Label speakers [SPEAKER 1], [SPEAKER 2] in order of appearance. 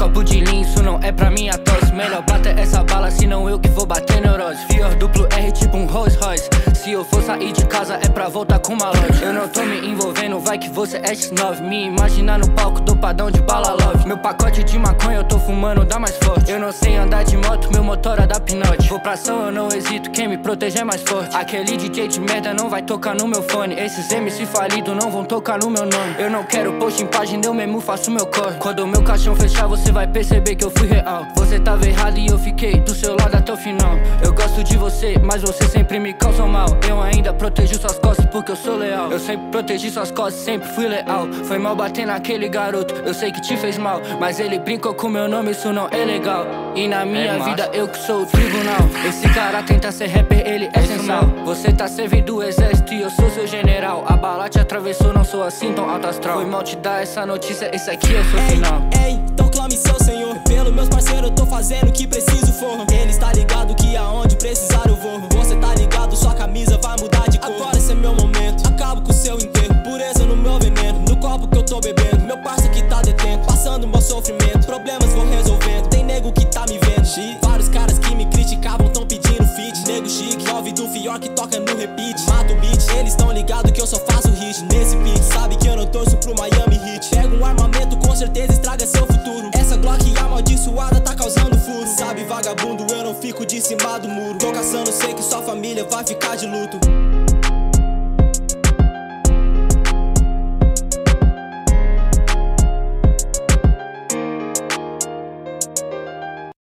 [SPEAKER 1] copo de lean, isso não é pra minha tosse. Melhor bater essa bala, senão eu que vou bater neurose. Fior duplo R tipo um Rolls Royce. Se eu for sair de casa é pra voltar com uma loja. Eu não tô me envolvendo, vai que você é X9. Me imagina no palco, dopadão de bala love. Meu pacote de maconha eu tô fumando, dá mais forte. Eu não sei andar de moto, meu motor é da pinote. Vou pra ação, eu não hesito, quem me protege é mais forte. Aquele DJ de merda não vai tocar no meu fone. Esses MC falidos não vão tocar no meu nome. Eu não quero post em página, eu mesmo faço meu corre. Quando o meu caixão fechar, você vai perceber que eu fui real. Você tava errado e eu fiquei do seu lado até o final. Eu gosto de você, mas você sempre me causa mal. Eu ainda protejo suas costas porque eu sou leal. Eu sempre protegi suas costas, sempre fui leal. Foi mal bater naquele garoto, eu sei que te fez mal, mas ele brincou com meu nome, isso não é legal. E na minha vida eu que sou o tribunal. Esse cara tenta ser rapper, ele é sensual. Você tá servindo do exército e eu sou seu general. A bala te atravessou, não sou assim tão alto astral. Foi mal te dar essa notícia, esse aqui é o seu final.
[SPEAKER 2] Ei, então clame seu senhor. Pelo meus parceiros eu tô fazendo o que preciso for. Ele está ligado que aonde precisar eu vou. Você tá ligado, sua camisa vai mudar de cor. Agora esse é meu momento, acabo com o seu enterro. Pureza no meu veneno, no copo que eu tô bebendo. Meu parceiro que tá detento, passando meu sofrimento. Problemas vou resolvendo, tem nego que tá me vendo. Vários caras que me criticavam tão pedindo feat. Nego chique, jovem do Fior que toca no repeat. Mata o beat, eles tão ligados que eu só faço hit. Nesse beat, sabe que eu não torço pro Miami Heat. Pega um armamento, com certeza estraga seu futuro. Essa Glock amaldiçoada tá causando furo. Sabe vagabundo, eu não fico de cima do muro. Tô caçando, sei que sua família vai ficar de luto.